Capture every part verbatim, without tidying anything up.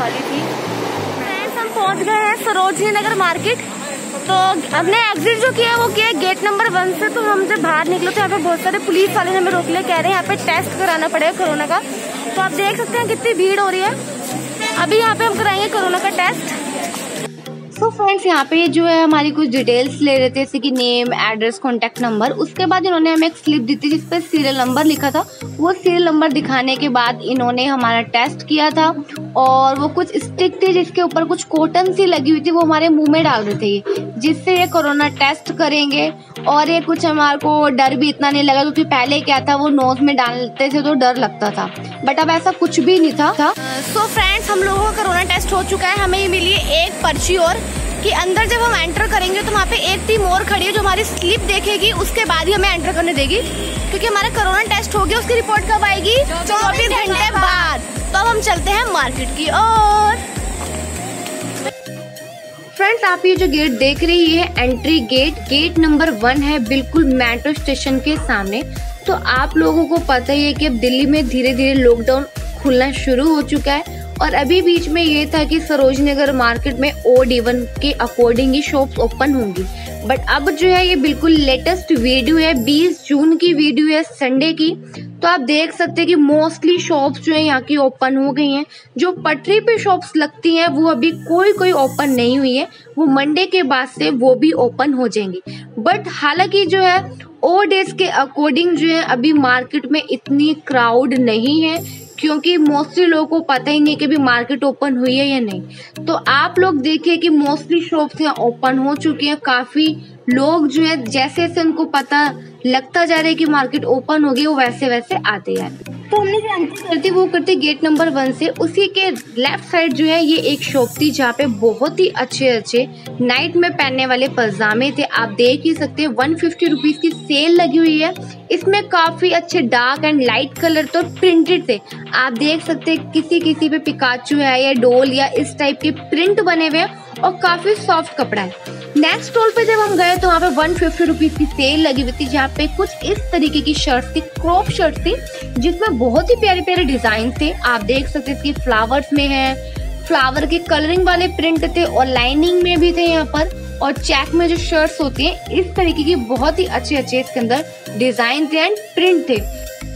वाली थी। फ्रेंड्स हम पहुंच गए हैं सरोजनी नगर मार्केट। तो हमने एग्जिट जो किया है वो किया है गेट नंबर वन से। तो हम जब बाहर निकले तो यहाँ पे बहुत सारे पुलिस वाले ने हमें रोक लिया, कह रहे हैं यहाँ पे टेस्ट कराना पड़ेगा कोरोना का। तो आप देख सकते हैं कितनी भीड़ हो रही है। अभी यहाँ पे हम कराएंगे कोरोना का टेस्ट। तो फ्रेंड्स यहाँ पे जो है हमारी कुछ डिटेल्स ले रहे थे, जैसे कि नेम, एड्रेस, कॉन्टैक्ट नंबर। उसके बाद इन्होंने हमें एक स्लिप दी थी जिसपे सीरियल नंबर लिखा था। वो सीरियल नंबर दिखाने के बाद इन्होंने हमारा टेस्ट किया था और वो कुछ स्टिक थी जिसके ऊपर कुछ कॉटन सी लगी हुई थी, वो हमारे मुंह में डाल रहे थे जिससे ये कोरोना टेस्ट करेंगे। और ये कुछ हमारे को डर भी इतना नहीं लगा क्योंकि पहले क्या था वो नोज में डालते थे तो डर लगता था, बट अब ऐसा कुछ भी नहीं था। सो फ्रेंड्स हम लोगों का कोरोना टेस्ट हो चुका है। हमें मिली है एक पर्ची और कि अंदर जब हम एंटर करेंगे तो वहाँ पे एक टीम और खड़ी है जो हमारी स्लिप देखेगी, उसके बाद ही हमें एंटर करने देगी क्योंकि हमारा कोरोना टेस्ट हो गया। उसकी रिपोर्ट कब आएगी? चौबीस घंटे बाद। तो अब हम चलते हैं मार्केट की ओर। फ्रेंड्स आप ये जो गेट देख रही है entry gate, gate number one है, बिल्कुल मेट्रो स्टेशन के सामने। तो आप लोगों को पता ही है कि अब दिल्ली में धीरे धीरे लॉकडाउन खुलना शुरू हो चुका है और अभी बीच में ये था कि सरोजनी नगर मार्केट में ओड इवन के अकॉर्डिंग ही शॉप्स ओपन होंगी। बट अब जो है ये बिल्कुल लेटेस्ट वीडियो है, बीस जून की वीडियो है, संडे की। तो आप देख सकते हैं कि मोस्टली शॉप्स जो है यहाँ की ओपन हो गई हैं। जो पटरी पे शॉप्स लगती हैं वो अभी कोई कोई ओपन नहीं हुई है, वो मंडे के बाद से वो भी ओपन हो जाएंगी। बट हालांकि जो है ओ डेज के अकॉर्डिंग जो है अभी मार्केट में इतनी क्राउड नहीं है क्योंकि मोस्टली लोगों को पता ही नहीं कि भी मार्केट ओपन हुई है या नहीं। तो आप लोग देखिए कि मोस्टली शॉप्स यहाँ ओपन हो चुकी हैं। काफी लोग जो है जैसे जैसे उनको पता लगता जा रहा है कि मार्केट ओपन होगी वो वैसे वैसे आते हैं। तो हमने जो एंट्री करती वो करते गेट नंबर वन से। उसी के लेफ्ट साइड जो है ये एक शॉप थी जहाँ पे बहुत ही अच्छे अच्छे नाइट में पहनने वाले पजामे थे। आप देख ही सकते हैं वन फिफ्टी रुपीज की सेल लगी हुई है। इसमें काफी अच्छे डार्क एंड लाइट कलर तो प्रिंटेड थे। आप देख सकते हैं किसी किसी पे पिकाचू है या डोल या इस टाइप के प्रिंट बने हुए हैं और काफी सॉफ्ट कपड़ा है। नेक्स्ट स्टॉल पे जब हम गए तो वहाँ पे वन फिफ्टी रुपीज की सेल लगी हुई थी जहाँ पे कुछ इस तरीके की शर्ट थी, क्रॉप शर्ट थी जिसमें बहुत ही प्यारे प्यारे डिजाइन थे। आप देख सकते हैं इसकी फ्लावर्स में है, फ्लावर के कलरिंग वाले प्रिंट थे और लाइनिंग में भी थे यहाँ पर। और चेक में जो शर्ट्स होती हैं इस तरीके की बहुत ही अच्छे अच्छे इसके अंदर डिजाइन थे एंड प्रिंट थे।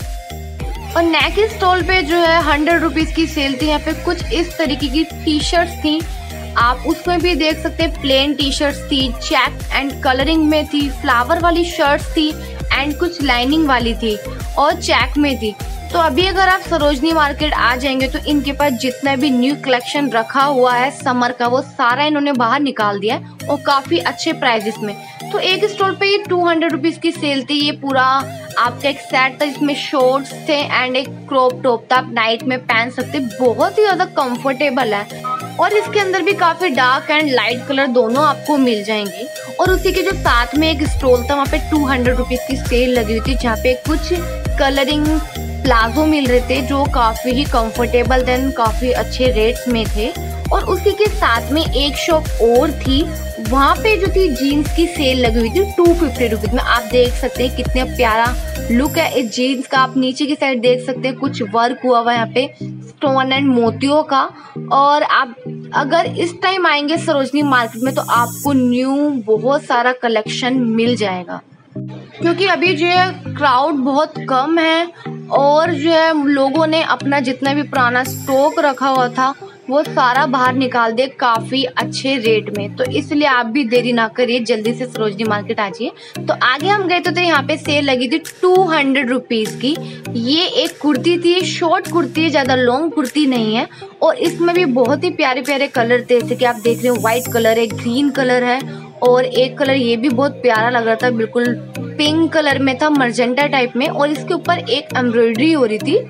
और नेक्स्ट स्टॉल पे जो है हंड्रेड रुपीज की सेल थी। यहाँ पे कुछ इस तरीके की टी शर्ट्स थी, आप उसमें भी देख सकते हैं प्लेन टी शर्ट्स थी, चेक एंड कलरिंग में थी, फ्लावर वाली शर्ट्स थी एंड कुछ लाइनिंग वाली थी और चेक में थी। तो अभी अगर आप सरोजनी मार्केट आ जाएंगे तो इनके पास जितना भी न्यू कलेक्शन रखा हुआ है समर का वो सारा इन्होंने बाहर निकाल दिया है और काफी अच्छे प्राइजेस में। तो एक स्टॉल पे ये टू हंड्रेड रुपीज की सेल थी। ये पूरा आपका एक सेट था जिसमें शॉर्ट्स थे एंड एक क्रॉप टॉप था, आप नाइट में पहन सकते, बहुत ही ज्यादा कंफर्टेबल है। और इसके अंदर भी काफी डार्क एंड लाइट कलर दोनों आपको मिल जाएंगे। और उसी के जो साथ में एक स्टॉल था वहाँ पे टू हंड्रेड रुपीज की सेल लगी हुई थी जहाँ पे कुछ कलरिंग प्लाजो मिल रहे थे जो काफी ही कंफर्टेबल थे, काफी अच्छे रेट्स में थे। और उसी के साथ में एक शॉप और थी, वहाँ पे जो थी जीन्स की सेल लगी हुई थी टू फिफ्टी रुपीज में। आप देख सकते हैं कितना प्यारा लुक है इस जीन्स का। आप नीचे की साइड देख सकते हैं कुछ वर्क हुआ हुआ यहाँ पे स्टोन एंड मोतियों का। और आप अगर इस टाइम आएंगे सरोजनी मार्केट में तो आपको न्यू बहुत सारा कलेक्शन मिल जाएगा क्योंकि अभी जो है क्राउड बहुत कम है और जो है लोगों ने अपना जितना भी पुराना स्टॉक रखा हुआ था वो सारा बाहर निकाल दे काफी अच्छे रेट में। तो इसलिए आप भी देरी ना करिए, जल्दी से सरोजनी मार्केट आ जाइए। तो आगे हम गए तो, तो यहाँ पे सेल लगी थी टू हंड्रेड रुपीज की। ये एक कुर्ती थी, शॉर्ट कुर्ती है, ज्यादा लॉन्ग कुर्ती नहीं है। और इसमें भी बहुत ही प्यारे प्यारे कलर थे, जैसे कि आप देख रहे हो व्हाइट कलर है, ग्रीन कलर है और एक कलर ये भी बहुत प्यारा लग रहा था, बिल्कुल पिंक कलर में था, मर्जेंटा टाइप में। और इसके ऊपर एक एम्ब्रॉयडरी हो रही थी।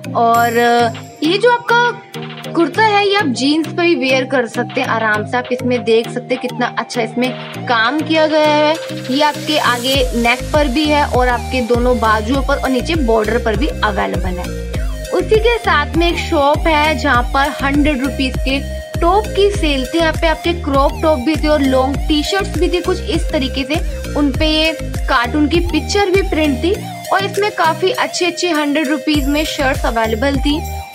और ये जो आपका कुर्ता है ये आप जीन्स पे भी वेयर कर सकते हैं आराम से। आप इसमें देख सकते हैं कितना अच्छा इसमें काम किया गया है। ये आपके आगे नेक पर भी है और आपके दोनों बाजुओं पर और नीचे बॉर्डर पर भी अवेलेबल है। उसी के साथ में एक शॉप है जहाँ पर हंड्रेड रुपीज के टॉप की सेल थी। यहाँ पे आपके क्रॉप टॉप भी थे और लॉन्ग टी शर्ट्स भी थी कुछ इस तरीके से, उनपे ये कार्टून की पिक्चर भी प्रिंट थी। और इसमें काफी अच्छे अच्छे हंड्रेड रुपीज में शर्ट्स अवेलेबल थी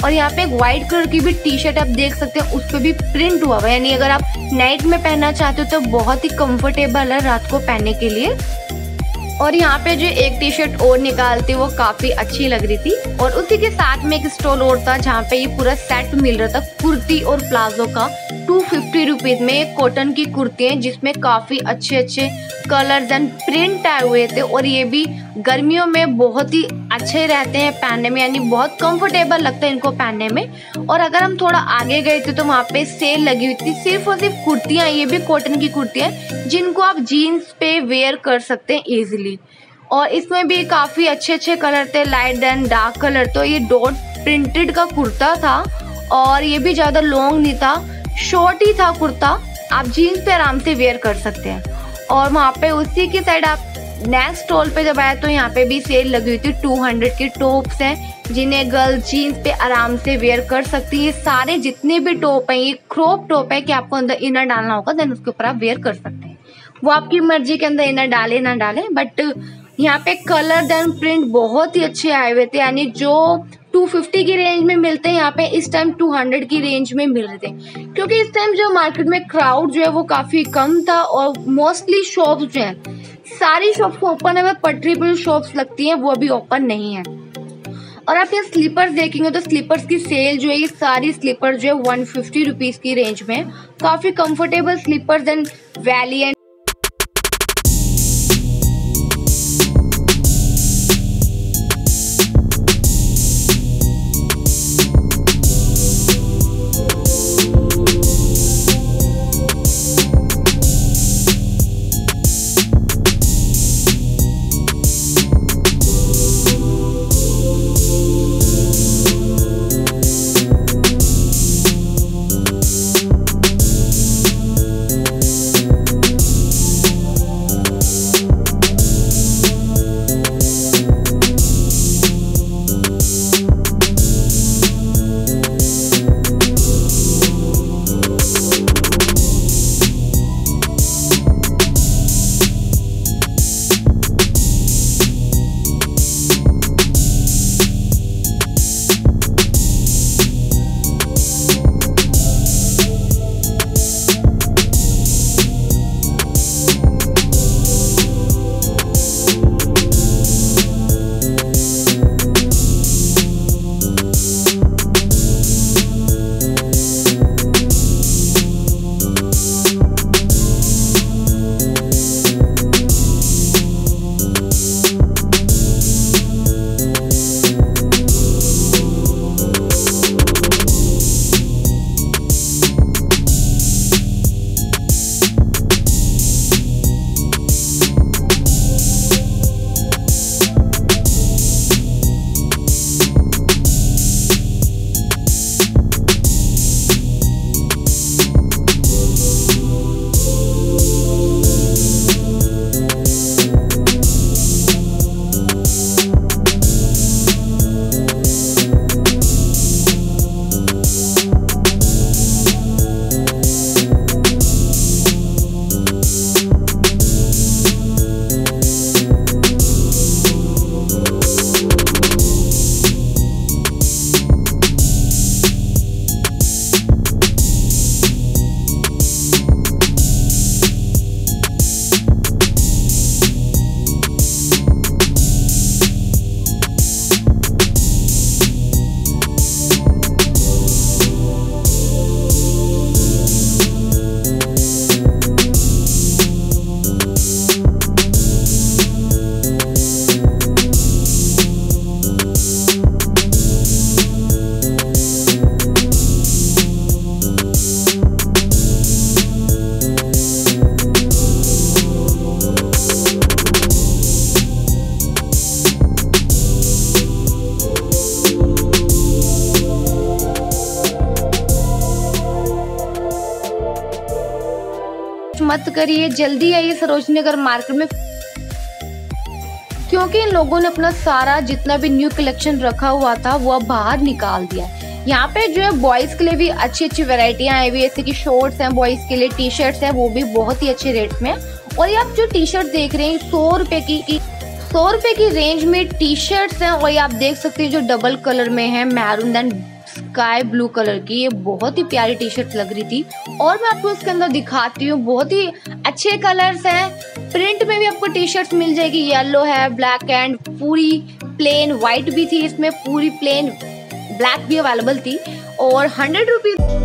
और यहाँ पे एक व्हाइट कलर की भी टी शर्ट आप देख सकते हैं, उस पर भी प्रिंट हुआ हुआ है, यानी अगर आप नाइट में पहनना चाहते हो तो बहुत ही कंफर्टेबल है रात को पहनने के लिए। और यहाँ पे जो एक टी शर्ट और निकालती वो काफी अच्छी लग रही थी। और उसी के साथ में एक स्टॉल और था जहाँ पे ये पूरा सेट मिल रहा था कुर्ती और प्लाजो का टू फिफ्टी रुपीज में। एक कॉटन की कुर्ती है जिसमें काफी अच्छे अच्छे कलर्स एंड प्रिंट आए हुए थे, और ये भी गर्मियों में बहुत ही अच्छे रहते हैं पहनने में, यानी बहुत कंफर्टेबल लगता है इनको पहनने में। और अगर हम थोड़ा आगे गए थे तो वहाँ पे सेल लगी हुई थी, सिर्फ और सिर्फ कुर्तियाँ, ये भी कॉटन की कुर्तियाँ जिनको आप जीन्स पे वेयर कर सकते हैं इजीली। और इसमें भी काफी अच्छे अच्छे कलर थे, लाइट एंड डार्क कलर। तो ये डॉट प्रिंटेड का कुर्ता था और ये भी ज्यादा लॉन्ग नहीं था, शॉर्ट ही था कुर्ता, आप जीन्स पे आराम से वेयर कर सकते हैं। और वहाँ पे उसी की साइड आप नेक्स्ट स्टॉल पे जब आए तो यहाँ पे भी सेल लगी हुई थी। टू हंड्रेड के टॉप्स हैं जिन्हें गर्ल्स जीन्स पे आराम से वेयर कर सकती है। ये सारे जितने भी टॉप हैं ये क्रॉप टॉप है कि आपको अंदर इनर डालना होगा, देन उसके ऊपर आप वेयर कर सकते हैं, वो आपकी मर्जी के अंदर इनर डाले ना डाले। बट यहाँ पे कलर देन प्रिंट बहुत ही अच्छे आए हुए थे, यानी जो टू फिफ्टी की रेंज में मिलते हैं यहाँ पे इस टाइम टू हंड्रेड की रेंज में मिल रहे थे, क्योंकि इस टाइम जो मार्केट में क्राउड जो है वो काफी कम था और मोस्टली शॉप्स जो है सारी शॉप्स ओपन है, पटरी शॉप्स लगती हैं वो अभी ओपन नहीं है। और आप ये स्लीपर्स देखेंगे तो स्लीपर्स की सेल जो है ये सारी स्लीपर्स जो है वन फिफ्टी रुपीज की रेंज में, काफी कंफर्टेबल स्लीपर्स एंड वैलिएंट। मत करिए, जल्दी आइए सरोजनी नगर मार्केट में, क्योंकि इन लोगों ने अपना सारा जितना भी न्यू कलेक्शन रखा हुआ था वो अब बाहर निकाल दिया है। यहाँ पे जो है बॉयज के लिए भी अच्छी अच्छी वेराइटियां आई हुई है, जैसे कि शॉर्ट्स हैं बॉयज के लिए, टी शर्ट्स हैं वो भी बहुत ही अच्छे रेट में। और ये आप जो टी शर्ट देख रहे हैं सौ रुपए की सौ रुपए की रेंज में टी शर्ट्स हैं। और ये आप देख सकते हैं जो डबल कलर में है, maroon and sky blue colour की। ये बहुत ही प्यारी टी शर्ट लग रही थी और मैं आपको इसके अंदर दिखाती हूँ। बहुत ही अच्छे कलर्स हैं। प्रिंट में भी आपको टी शर्ट मिल जाएगी। येलो है, ब्लैक एंड पूरी प्लेन व्हाइट भी थी, इसमें पूरी प्लेन ब्लैक भी अवेलेबल थी और हंड्रेड रुपीज।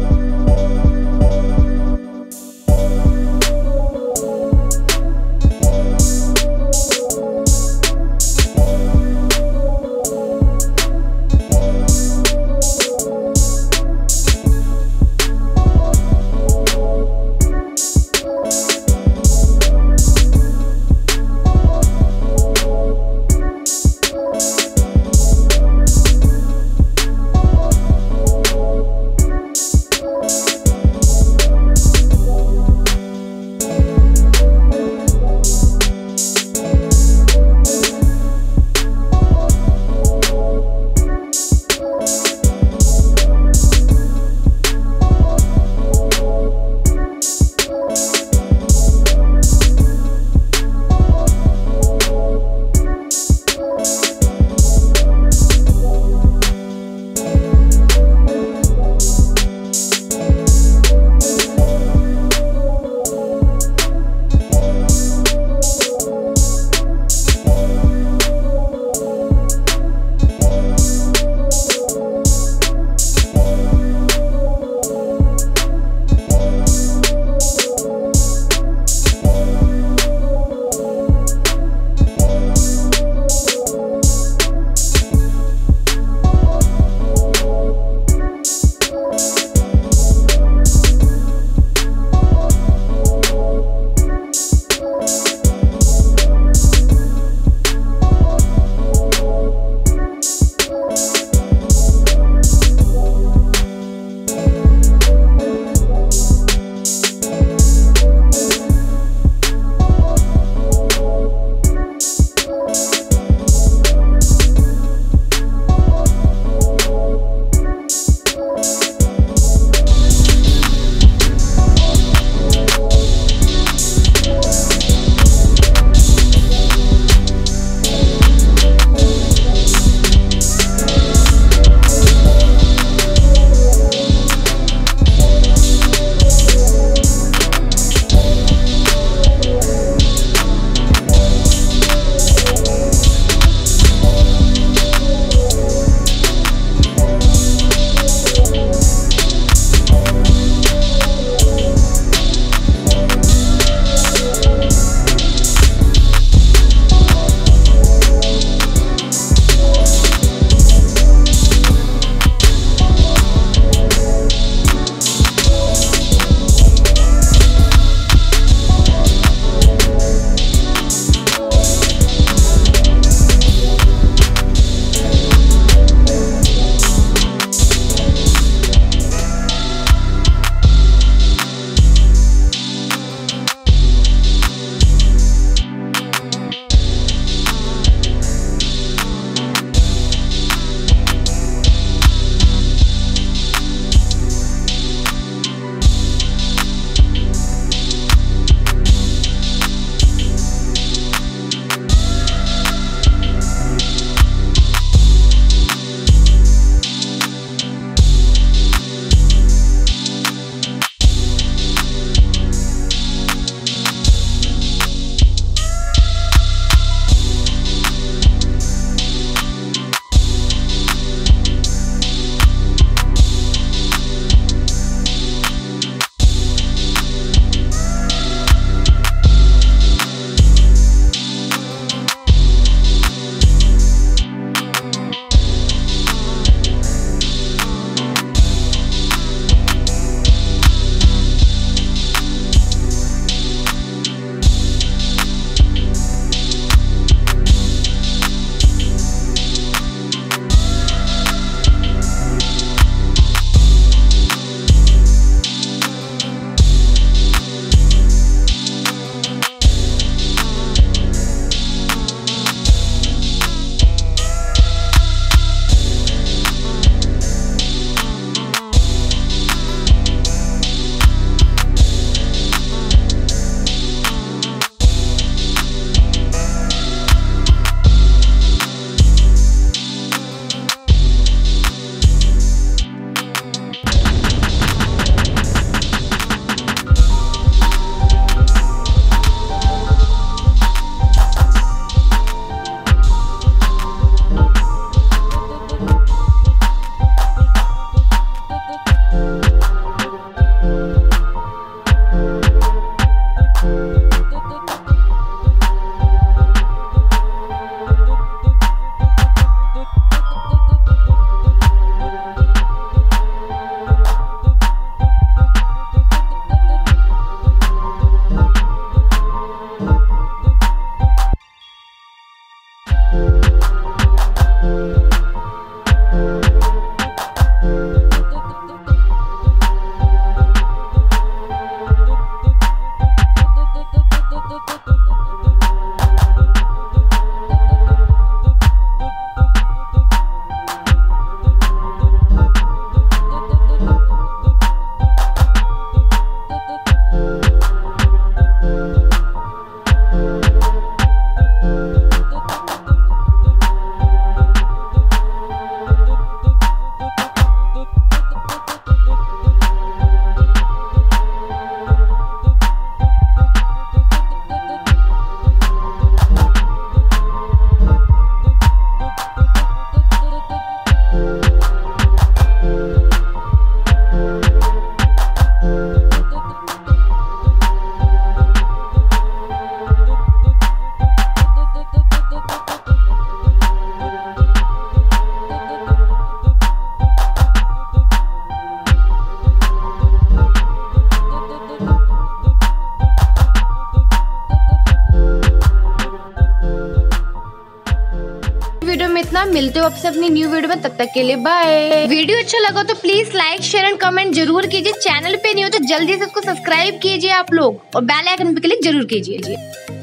मिलते हो आपसे अपनी न्यू वीडियो में, तब तक के लिए बाय। वीडियो अच्छा लगा तो please like share and comment जरूर कीजिए। चैनल पे नहीं हो तो जल्दी से इसको सब्सक्राइब कीजिए आप लोग और बेल आइकन पे क्लिक जरूर कीजिए।